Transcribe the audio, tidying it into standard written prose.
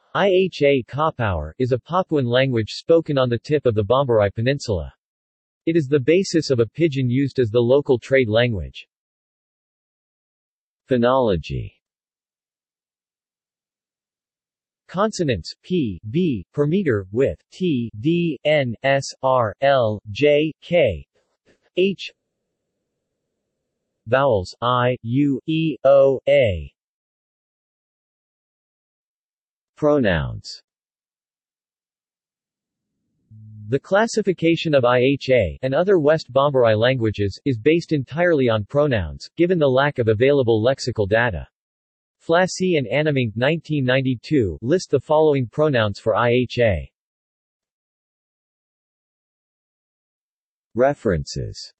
Iha Kapower is a Papuan language spoken on the tip of the Bomberai Peninsula. It is the basis of a pidgin used as the local trade language. Phonology. Consonants p, b, per meter, with t, d, n, s, r, l, j, k, h. Vowels I, U, E, O, A. Pronouns. The classification of Iha and other West Bomberai languages is based entirely on pronouns, given the lack of available lexical data. Flassie and Annamink 1992 list the following pronouns for Iha. References.